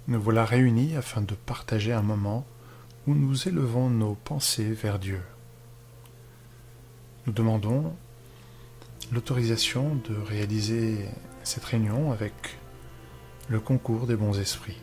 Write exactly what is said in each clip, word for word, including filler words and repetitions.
Nous voilà réunis afin de partager un moment où nous élevons nos pensées vers Dieu. Nous demandons l'autorisation de réaliser cette réunion avec le concours des bons esprits.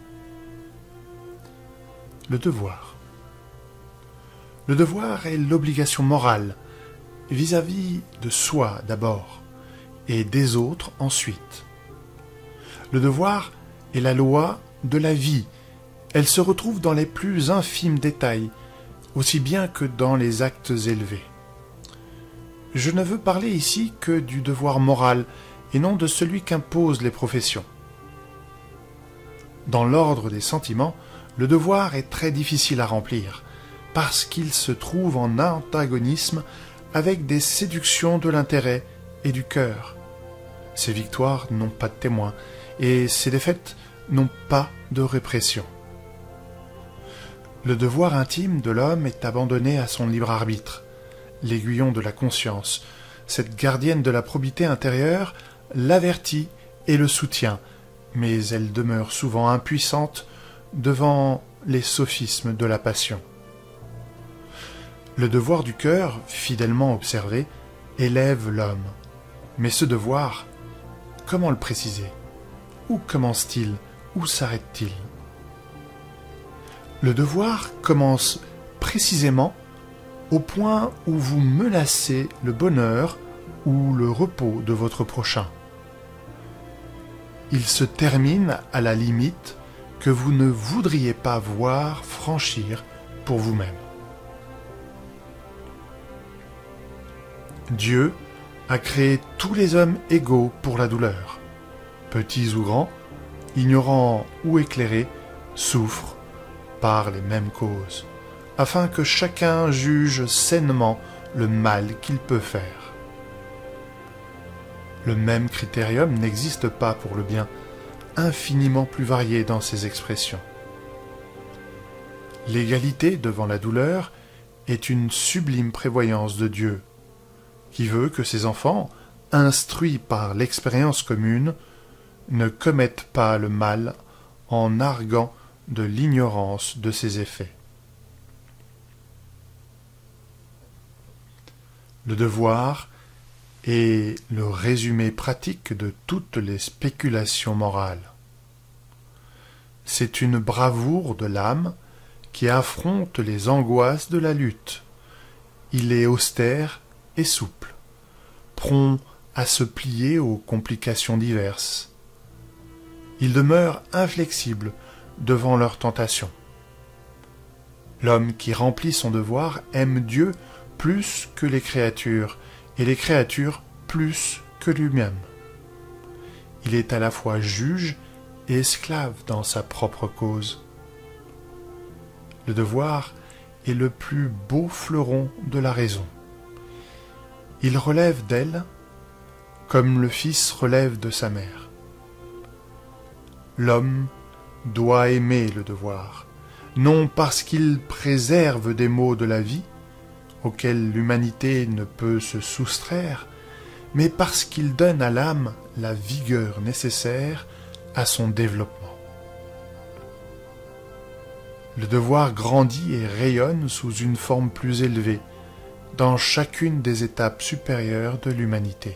Le devoir. Le devoir est l'obligation morale vis-à-vis de soi d'abord et des autres ensuite. Le devoir est la loi de la vie. Elle se retrouve dans les plus infimes détails, aussi bien que dans les actes élevés. Je ne veux parler ici que du devoir moral et non de celui qu'imposent les professions. Dans l'ordre des sentiments, le devoir est très difficile à remplir, parce qu'il se trouve en antagonisme avec des séductions de l'intérêt et du cœur. Ses victoires n'ont pas de témoins, et ses défaites n'ont pas de répression. Le devoir intime de l'homme est abandonné à son libre arbitre. L'aiguillon de la conscience, cette gardienne de la probité intérieure, l'avertit et le soutient, mais elle demeure souvent impuissante devant les sophismes de la passion. Le devoir du cœur, fidèlement observé, élève l'homme. Mais ce devoir, comment le préciser? Où commence-t-il? Où s'arrête-t-il? Le devoir commence précisément au point où vous menacez le bonheur ou le repos de votre prochain. Il se termine à la limite que vous ne voudriez pas voir franchir pour vous-même. Dieu a créé tous les hommes égaux pour la douleur. Petits ou grands, ignorants ou éclairés, souffrent par les mêmes causes, afin que chacun juge sainement le mal qu'il peut faire. Le même critérium n'existe pas pour le bien, infiniment plus varié dans ses expressions. L'égalité devant la douleur est une sublime prévoyance de Dieu, qui veut que ses enfants, instruits par l'expérience commune, ne commettent pas le mal en arguant de l'ignorance de ses effets. Le devoir est le résumé pratique de toutes les spéculations morales. C'est une bravoure de l'âme qui affronte les angoisses de la lutte. Il est austère et souple, prompt à se plier aux complications diverses. Il demeure inflexible devant leurs tentations. L'homme qui remplit son devoir aime Dieu plus que les créatures, et les créatures plus que lui-même. Il est à la fois juge et esclave dans sa propre cause. Le devoir est le plus beau fleuron de la raison. Il relève d'elle comme le fils relève de sa mère. L'homme doit aimer le devoir, non parce qu'il préserve des maux de la vie, auxquels l'humanité ne peut se soustraire, mais parce qu'il donne à l'âme la vigueur nécessaire à son développement. Le devoir grandit et rayonne sous une forme plus élevée, dans chacune des étapes supérieures de l'humanité.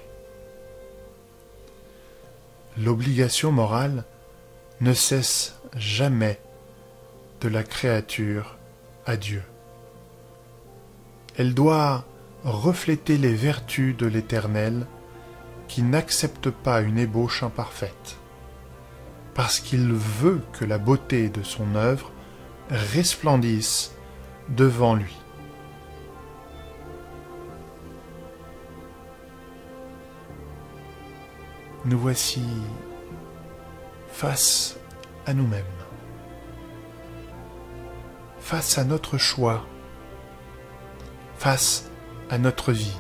L'obligation morale ne cesse jamais de la créature à Dieu. Elle doit refléter les vertus de l'Éternel qui n'accepte pas une ébauche imparfaite, parce qu'il veut que la beauté de son œuvre resplendisse devant lui. Nous voici face à nous-mêmes, face à notre choix, face à notre vie.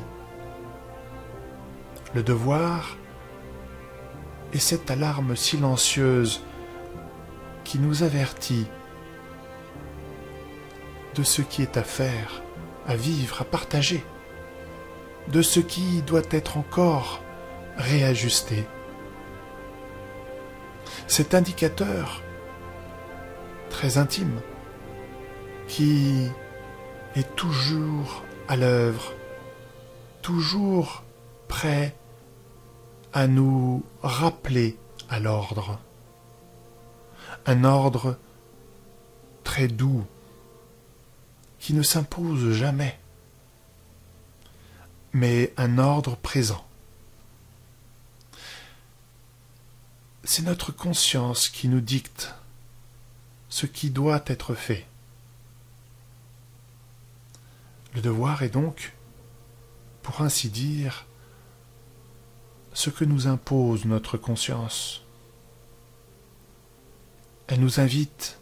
Le devoir est cette alarme silencieuse qui nous avertit de ce qui est à faire, à vivre, à partager, de ce qui doit être encore réajusté. Cet indicateur très intime, qui est toujours à l'œuvre, toujours prêt à nous rappeler à l'ordre. Un ordre très doux, qui ne s'impose jamais, mais un ordre présent. C'est notre conscience qui nous dicte ce qui doit être fait. Le devoir est donc, pour ainsi dire, ce que nous impose notre conscience. Elle nous invite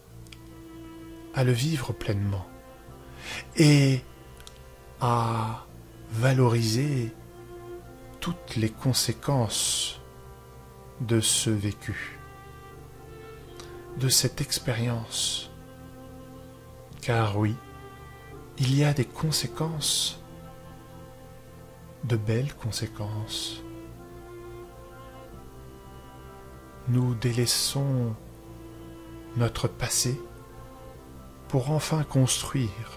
à le vivre pleinement et à valoriser toutes les conséquences de ce vécu, de cette expérience. Car oui, il y a des conséquences, de belles conséquences. Nous délaissons notre passé pour enfin construire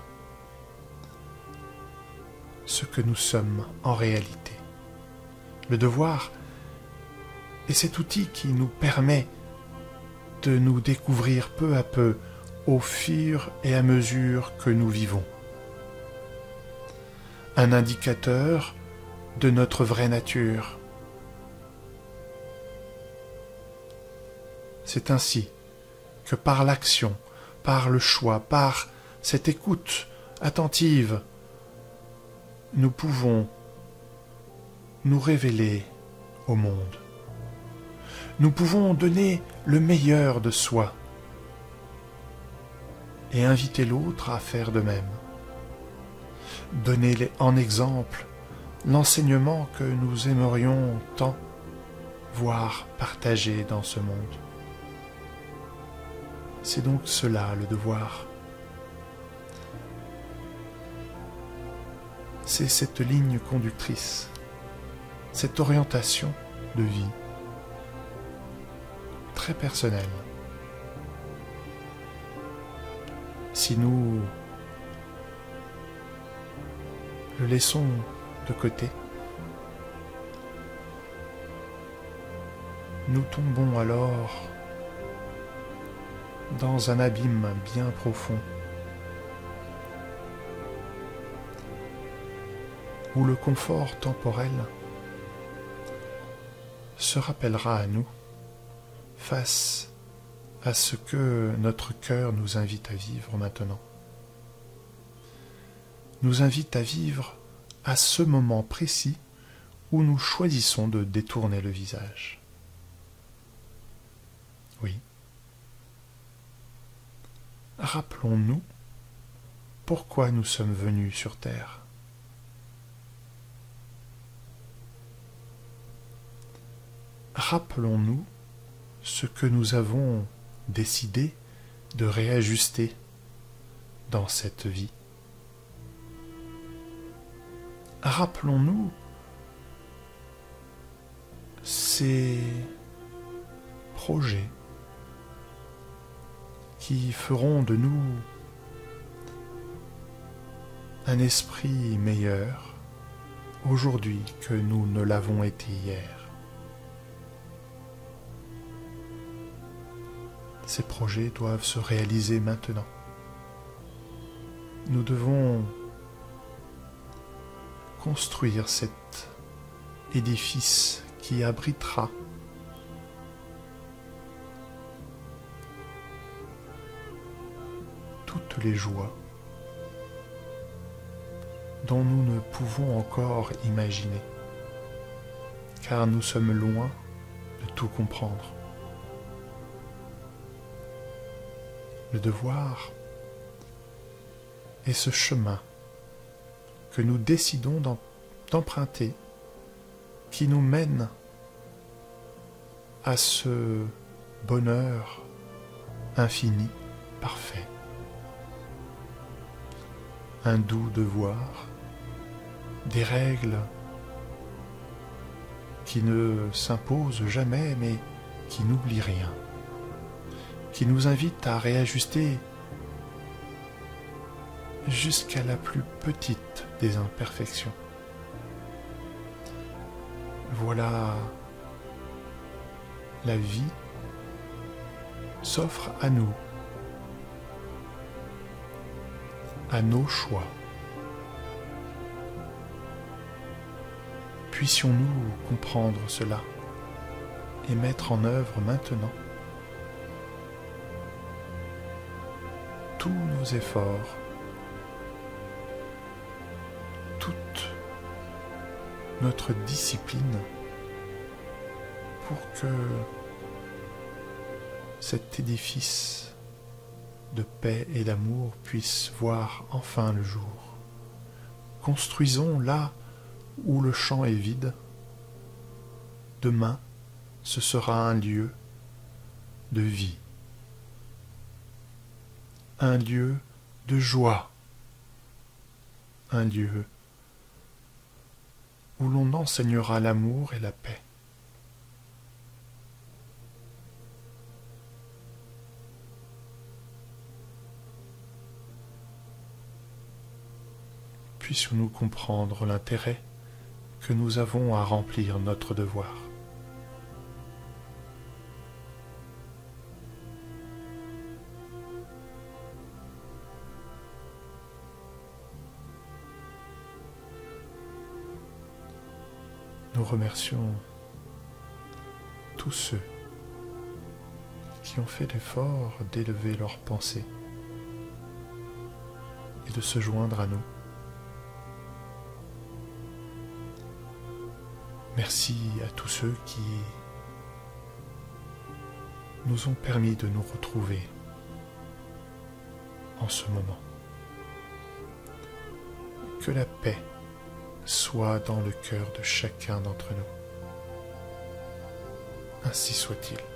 ce que nous sommes en réalité. Le devoir est cet outil qui nous permet de nous découvrir peu à peu au fur et à mesure que nous vivons. Un indicateur de notre vraie nature. C'est ainsi que par l'action, par le choix, par cette écoute attentive, nous pouvons nous révéler au monde. Nous pouvons donner le meilleur de soi et inviter l'autre à faire de même. Donner en exemple l'enseignement que nous aimerions tant voir partagé dans ce monde. C'est donc cela le devoir. C'est cette ligne conductrice, cette orientation de vie très personnelle. Si nous le laissons de côté, nous tombons alors dans un abîme bien profond, où le confort temporel se rappellera à nous face à ce que notre cœur nous invite à vivre maintenant. Nous invite à vivre à ce moment précis où nous choisissons de détourner le visage. Oui. Rappelons-nous pourquoi nous sommes venus sur Terre. Rappelons-nous ce que nous avons décidé de réajuster dans cette vie. Rappelons-nous ces projets qui feront de nous un esprit meilleur aujourd'hui que nous ne l'avons été hier. Ces projets doivent se réaliser maintenant. Nous devons construire cet édifice qui abritera toutes les joies dont nous ne pouvons encore imaginer, car nous sommes loin de tout comprendre. Le devoir est ce chemin que nous décidons d'emprunter, qui nous mène à ce bonheur infini, parfait. Un doux devoir, des règles qui ne s'imposent jamais mais qui n'oublient rien, qui nous invite à réajuster jusqu'à la plus petite des imperfections. Voilà, la vie s'offre à nous, à nos choix. Puissions-nous comprendre cela et mettre en œuvre maintenant tous nos efforts, toute notre discipline pour que cet édifice de paix et d'amour puisse voir enfin le jour. Construisons là où le champ est vide. Demain, ce sera un lieu de vie, un lieu de joie, un lieu où l'on enseignera l'amour et la paix. Puissions-nous comprendre l'intérêt que nous avons à remplir notre devoir. Nous remercions tous ceux qui ont fait l'effort d'élever leurs pensées et de se joindre à nous. Merci à tous ceux qui nous ont permis de nous retrouver en ce moment. Que la paix soit dans le cœur de chacun d'entre nous. Ainsi soit-il.